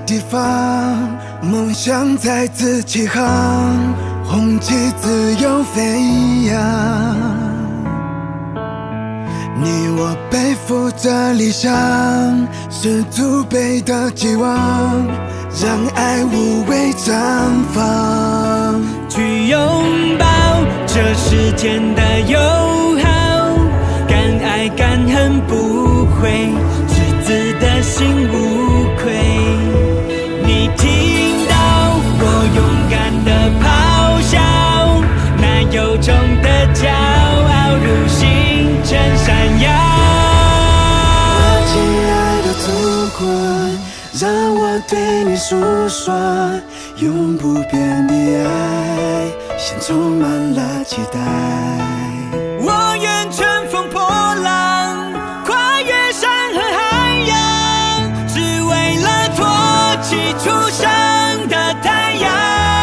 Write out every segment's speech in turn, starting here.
地方，梦想在自己航，红旗自由飞扬。你我背负着理想，是祖辈的寄望，让爱无畏绽放。 去拥抱这世间的友好，敢爱敢恨不悔，赤子的心无愧。你听到我勇敢的咆哮，那由衷的骄傲如星辰闪耀。 我亲爱的祖国，让我对你诉说，永不变的爱，心充满了期待。 我愿乘风破浪，跨越山河海洋，只为了托起初升的太阳。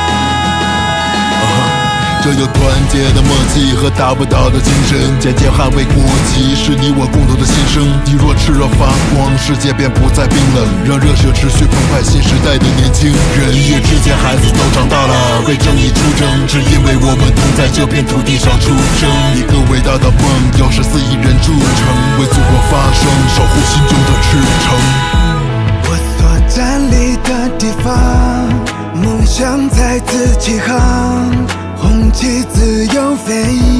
这有团结的默契和达不到的精神，渐渐捍卫国旗，是你我共同的心声。你若炽热发光，世界便不再冰冷，让热血持续澎湃。新时代的年轻人，一夜之间孩子都长大了，为正义出征，只因为我们同在这片土地上出生。一个伟大的梦，要14亿人铸成，为祖国发声，守护心中的赤诚。 我所站立的地方，梦想在自己航，红旗自由飞